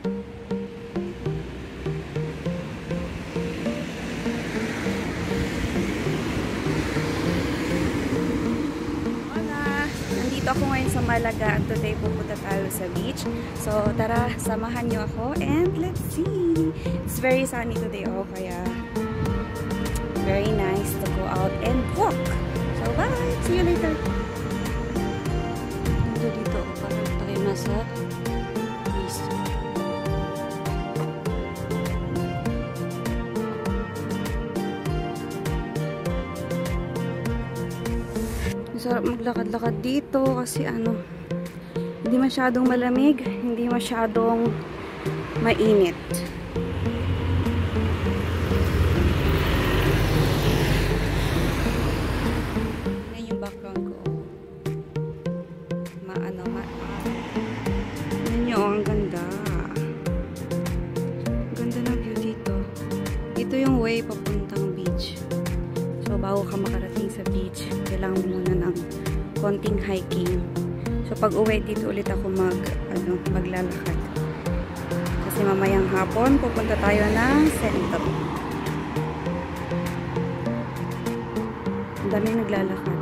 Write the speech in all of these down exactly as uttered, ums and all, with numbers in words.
Nandito ako ngayon sa Malaga and today pupunta tayo sa beach. So tara, samahan niyo ako and let's see. It's very sunny today, oh, kaya very nice to go out and walk. So bye! See you later! Dito dito ako parang tayo nasa beach. Sarap maglakad-lakad dito kasi ano, hindi masyadong malamig, hindi masyadong mainit. Yan yung background ko. Maano, ma yan yung, ang ganda. Ang ganda ng view dito. Dito yung way papuntang beach. So, bago ka makarating sa beach, kailangan mo muna ng konting hiking. So, pag uwi dito ulit ako mag, ano, maglalakad. Kasi mamayang hapon, pupunta tayo ng sentro. Ang dami naglalakad.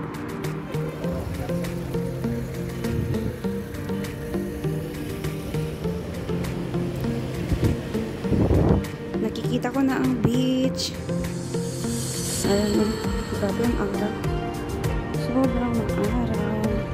Nakikita ko na ang beach. Ano, grabe ang araw. Sobrang araw.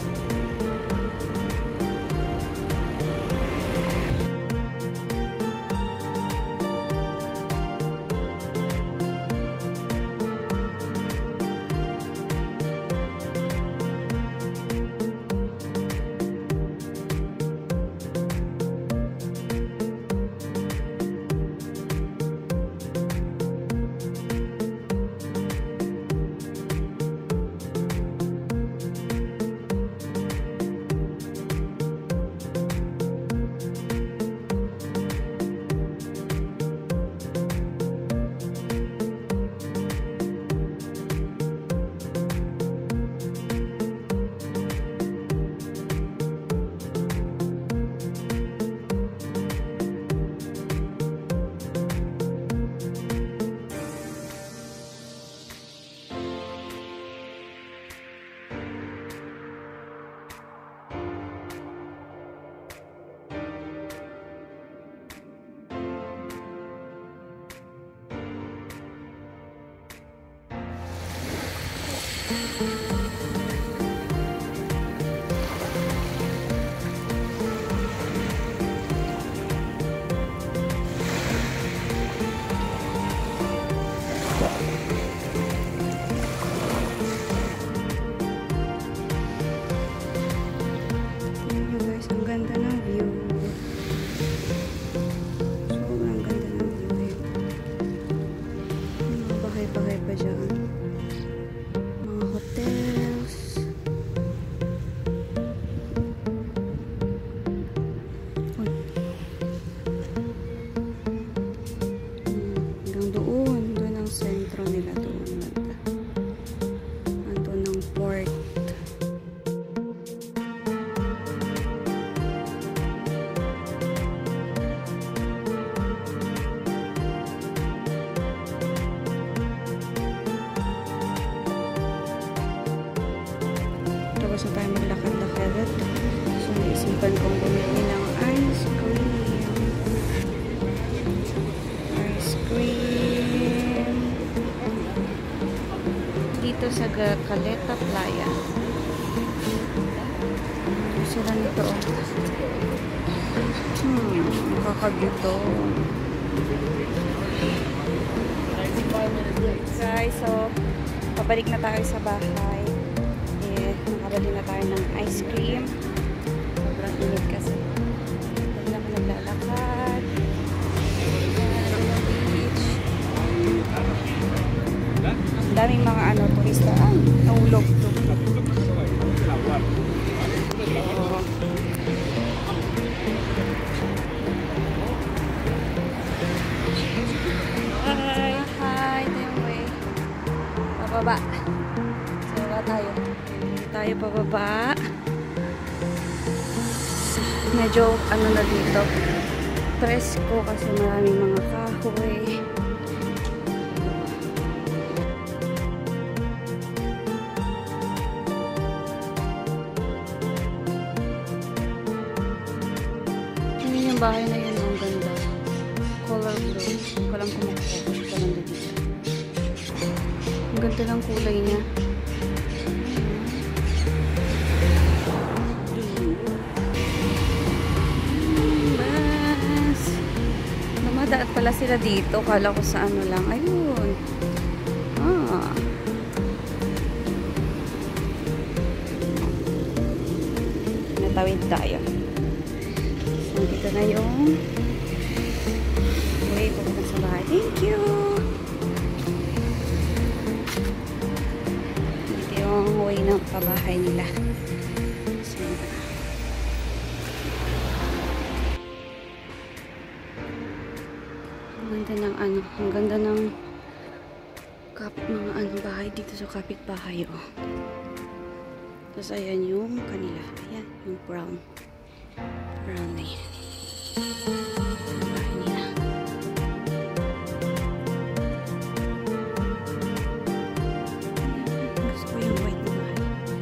Tapos na tayo maglakad-lakad. So, naisipan kong bumili ng ice cream. Ice cream. Dito sa Caleta Playa. Sila nito. Hmm, nakakagito. Guys, so, pabalik na tayo sa bahay. Nakabali na tayo ng ice cream. Sobrang init kasi. Pwede na ako naglalakad. Ayan, yung beach. Ang daming mga ano, turista. Ay, nahulog to. Oh. Hi! Hi! Ito yung way. Pababa. So, wala tayo. Tayo pababa. Medyo ano na dito, presko kasi maraming mga kahoy. Yun yung bahay na yun, ang ganda. Color blue. Hindi ko lang kung mag-focus pa lang dito. Ang ganda ng kulay niya. Bas! Namadaan pala sila dito. Kala ko sa ano lang. Ayun. Ah. Natawid tayo. So, dito na yung way papunta sa bahay. Thank you! Dito yung way ng pabahay nila. So, ang ganda ng ano, ang ganda ng kap, mga ano bahay dito sa kapitbahay, oh. Tapos ayan yung kanila. Ayan, yung brown. Brown na yan. Bahay nila. Gusto ko yung white na bahay.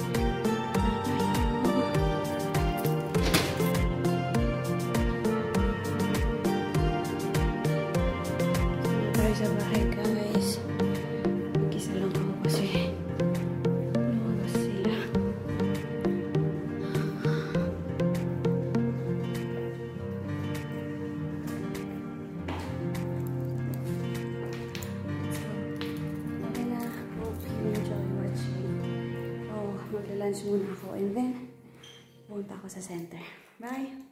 Dito tayo sa bahay, guys. Mag-isa lang ako kasi lumabas sila. Magla-lunch muna ako and then punta ako sa center. Bye!